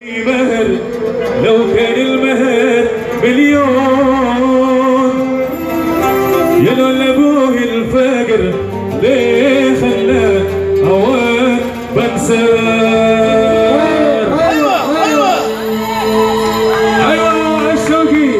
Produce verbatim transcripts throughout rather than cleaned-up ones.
مهر لو كان المهر مليون يا لول ابوه الفقر ليه خلاه هواك بنساه. ايوه ايوه ايوه الشوقي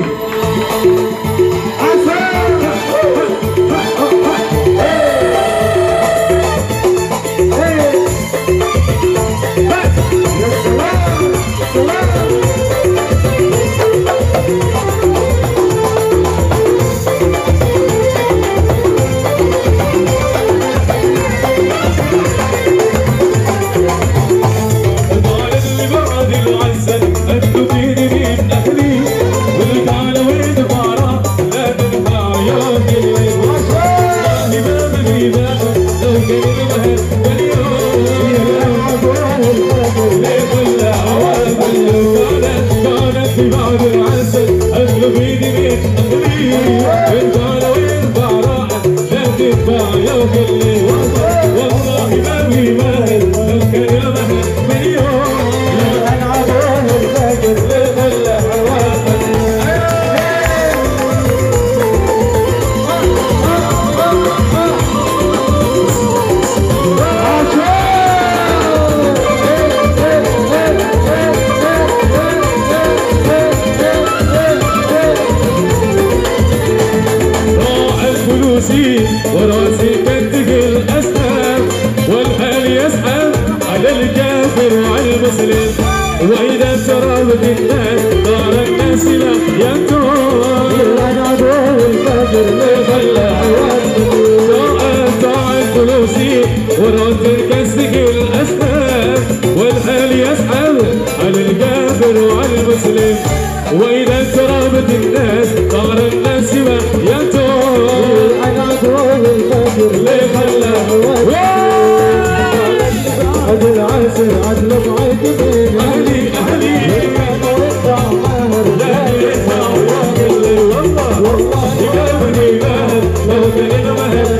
وراسي كتك الأسهاب والحال يسحب على الكافر وعلى المسلم وإذا ترابط الناس دار الناس لا ينتون أنا عدو الفجر لخلى عوانته طاع الفلوسي وراسي كتك الأسهاب والحال يسحب على الكافر وعلى المسلم وإذا ترابط الناس دار الناس لا ينتون ليه خلاه عد العسل عدل معيك بين اهلي اهلي لا يتعوض اللي والله والله قلبي مهل لو كان المهل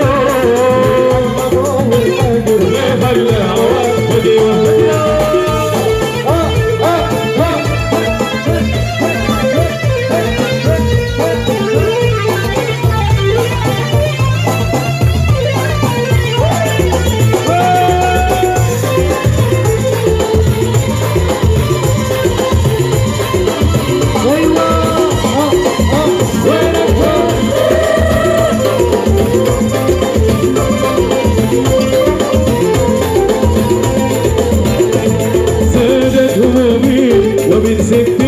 مليون ليه خلاه ودي ومن سكة